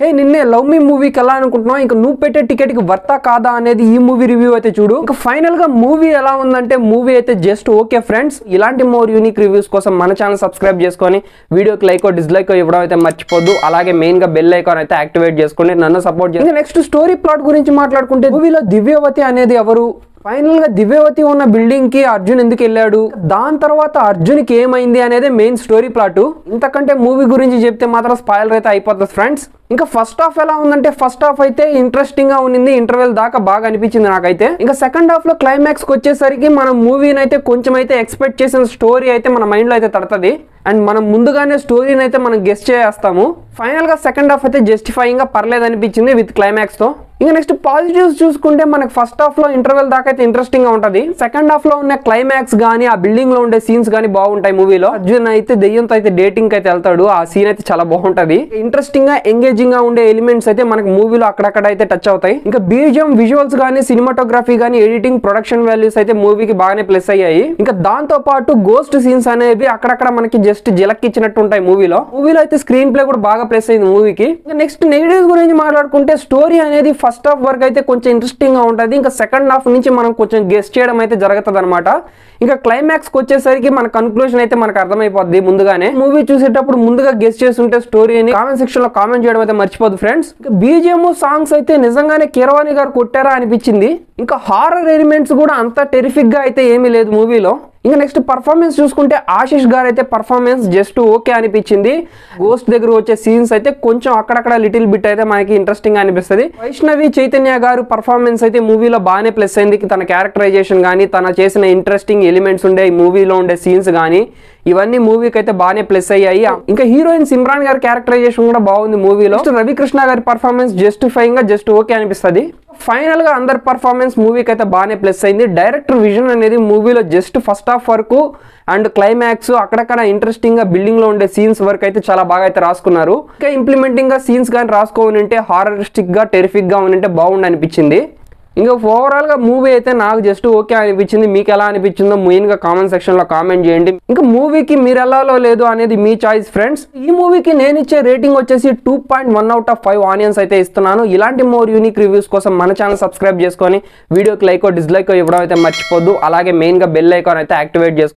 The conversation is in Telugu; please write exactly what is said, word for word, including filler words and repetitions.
హే నిన్నే లవ్ మీ మూవీకి ఎలా అనుకుంటున్నావు, ఇంకా నువ్వు పెట్టే టికెట్ కి వర్తా కాదా అనేది ఈ మూవీ రివ్యూ అయితే చూడు. ఇంకా ఫైనల్ గా మూవీ ఎలా ఉందంటే మూవీ అయితే జస్ట్ ఓకే ఫ్రెండ్స్. ఇలాంటి మోర్ యూనిక్ రివ్యూస్ కోసం మన ఛానల్ సబ్స్క్రైబ్ చేసుకొని వీడియోకి లైక్ డిస్లైక్ ఇవ్వడం అయితే మర్చిపోద్దు. అలాగే మెయిన్ గా బెల్ ఐకాన్ అయితే యాక్టివేట్ చేసుకొని నన్ను సపోర్ట్ చేయండి. నెక్స్ట్ స్టోరీ ప్లాట్ గురించి మాట్లాడుకుంటే మూవీలో దివ్యవతి అనేది ఎవరు, ఫైనల్ గా దివ్యవతి ఉన్న బిల్డింగ్ కి అర్జున్ ఎందుకు వెళ్ళాడు, దాని తర్వాత అర్జున్ కి ఏమైంది అనేది మెయిన్ స్టోరీ ప్లాట్. ఇంతకంటే మూవీ గురించి చెప్తే మాత్రం స్పాయిలర్ అయితే అయిపోతుంది ఫ్రెండ్స్. ఇంకా ఫస్ట్ హాఫ్ ఎలా ఉందంటే ఫస్ట్ హాఫ్ అయితే ఇంట్రెస్టింగ్ గా ఉంది, ఇంటర్వెల్ దాకా బాగా అనిపించింది నాకైతే. ఇంకా సెకండ్ హాఫ్ లో క్లైమాక్స్ కి వచ్చేసరికి మనం మూవీని అయితే కొంచెం అయితే ఎక్స్పెక్ట్ చేసిన స్టోరీ అయితే మన మైండ్ లో అయితే తడతది అండ్ మనం ముందుగానే స్టోరీని అయితే మనం గెస్ చేస్తాము. ఫైనల్ గా సెకండ్ హాఫ్ అయితే జస్టిఫైయింగ్ గా పర్లేదు అనిపించింది విత్ క్లైమాక్స్ తో. ఇంకా నెక్స్ట్ పాజిటివ్స్ చూసుకుంటే మనకు ఫస్ట్ హాఫ్ లో ఇంటర్వెల్ దాకా అయితే ఇంట్రెస్టింగ్ గా ఉంటది. సెకండ్ హాఫ్ లో ఉన్న క్లైమాక్స్ గానీ ఆ బిల్డింగ్ లో ఉండే సీన్స్ గానీ బాగుంటాయి మూవీలో. అర్జున్ అయితే దెయ్యంతో అయితే డేటింగ్ అయితే వెళ్తాడు, ఆ సీన్ అయితే చాలా బాగుంటది. ఇంట్రెస్టింగ్ గా ఎంగేజింగ్ గా ఉండే ఎలిమెంట్స్ అయితే మనకు మూవీలో అక్కడక్కడ అయితే టచ్ అవుతాయి. ఇంకా బీజిఎం విజువల్స్ గానీ సినిమాటోగ్రఫీ గానీ ఎడిటింగ్ ప్రొడక్షన్ వాల్యూస్ అయితే మూవీకి బాగానే ప్లస్ అయ్యాయి. ఇంకా దాంతో పాటు గోస్ట్ సీన్స్ అనేవి అక్కడక్కడ మనకి జస్ట్ జిలక్కిచ్చినట్టు ఉంటాయి మూవీలో. మూవీలో అయితే స్క్రీన్ ప్లే కూడా బాగా ప్లస్ అయింది మూవీకి. ఇంకా నెక్స్ట్ నెగిటివ్స్ గురించి మాట్లాడుకుంటే స్టోరీ అనేది ఫస్ట్ హాఫ్ వరకు అయితే కొంచెం ఇంట్రెస్టింగ్ గా ఉంటుంది. ఇంకా సెకండ్ హాఫ్ నుంచి మనం కొంచెం గెస్ చేయడం అయితే జరుగుతుంది అనమాట. ఇంకా క్లైమాక్స్ కి వచ్చేసరికి మన కన్క్లూజన్ అయితే మనకు అర్థమైపోద్ది ముందుగానే. మూవీ చూసేటప్పుడు ముందుగా గెస్ చేస్తుంటే స్టోరీని కామెంట్ సెక్షన్ లో కామెంట్ చేయడం అయితే మర్చిపోదు ఫ్రెండ్స్. ఇంకా బీజిఎం సాంగ్స్ అయితే నిజంగానే కీరవాణి గారు కొట్టారా అనిపించింది. ఇంకా హారర్ ఎలిమెంట్స్ కూడా అంత టెరిఫిక్ గా అయితే ఏమీ లేదు మూవీలో. ఇంకా నెక్స్ట్ పర్ఫార్మెన్స్ చూసుకుంటే ఆశిష్ గారు అయితే పర్ఫార్మెన్స్ జస్ట్ ఓకే అనిపించింది. గోస్ట్ దగ్గర వచ్చే సీన్స్ అయితే కొంచెం అక్కడక్కడ లిటిల్ బిట్ అయితే మనకి ఇంట్రెస్టింగ్ గా అనిపిస్తుంది. వైష్ణవి చైతన్య గారు పర్ఫార్మెన్స్ అయితే మూవీలో బాగానే ప్లస్ అయింది. తన క్యారెక్టరైజేషన్ కానీ తన చేసిన ఇంట్రెస్టింగ్ ఎలిమెంట్స్ ఉండే మూవీలో ఉండే సీన్స్ కానీ ఇవన్నీ మూవీకి అయితే బాగానే ప్లస్ అయ్యాయి. ఇంకా హీరోయిన్ సిమ్రాన్ గారి క్యారెక్టరైజేషన్ కూడా బాగుంది మూవీలో. రవికృష్ణ గారి పర్ఫార్మెన్స్ జస్టిఫైయింగ్ గా జస్ట్ ఓకే అనిపిస్తుంది. ఫైనల్ గా అందరి పర్ఫార్మెన్స్ మూవీకి అయితే బాగానే ప్లస్ అయింది. డైరెక్టర్ విజన్ అనేది మూవీలో జస్ట్ ఫస్ట్ హాఫ్ వరకు అండ్ క్లైమాక్స్ అక్కడక్కడ ఇంట్రెస్టింగ్ గా బిల్డింగ్ లో ఉండే సీన్స్ వరకు అయితే చాలా బాగా అయితే రాసుకున్నారు. ఇంకా ఇంప్లిమెంటింగ్ గా సీన్స్ కానీ రాసుకోవాలి అంటే హారరిస్టిక్ గా టెరిఫిక్ గా ఉంటే బాగుండి అనిపించింది. ఇంకా ఓవరాల్ గా మూవీ అయితే నాకు జస్ట్ ఓకే అనిపించింది. మీకు ఎలా అనిపించిందో మెయిన్ గా కామెంట్ సెక్షన్ లో కామెంట్ చేయండి. ఇంకా మూవీకి మీరు ఎలాలో లేదు అనేది మీ చాయిస్ ఫ్రెండ్స్. ఈ మూవీకి నేను ఇచ్చే రేటింగ్ వచ్చేసి two point one out of five onions అయితే ఇస్తున్నాను. ఇలాంటి మోర్ యూనిక్ రివ్యూస్ కోసం మన ఛానల్ సబ్స్క్రైబ్ చేసుకొని వీడియోకి లైక్ డిస్లైక్ ఇవ్వడం అయితే మర్చిపోద్దు. అలాగే మెయిన్ గా బెల్ ఐకాన్ అయితే యాక్టివేట్ చేసుకోండి.